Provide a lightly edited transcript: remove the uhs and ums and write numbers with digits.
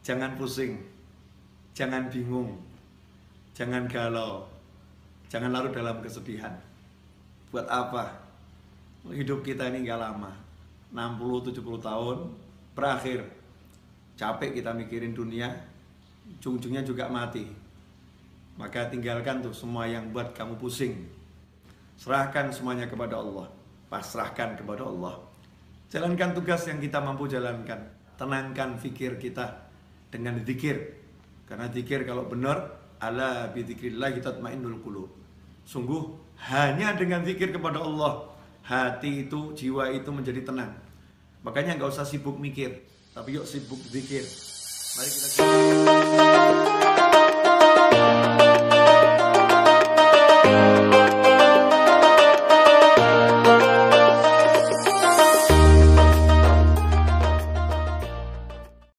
Jangan pusing, jangan bingung, jangan galau, jangan larut dalam kesedihan. Buat apa? Hidup kita ini gak lama, 60-70 tahun berakhir. Capek kita mikirin dunia, ujung-ujungnya juga mati. Maka tinggalkan tuh semua yang buat kamu pusing. Serahkan semuanya kepada Allah, pasrahkan kepada Allah. Jalankan tugas yang kita mampu jalankan. Tenangkan fikir kita dengan zikir. Karena zikir kalau benar, ala bi dzikrillah tatmainnul qulub. Sungguh hanya dengan zikir kepada Allah, hati itu, jiwa itu menjadi tenang. Makanya nggak usah sibuk mikir, tapi yuk sibuk zikir. Mari kita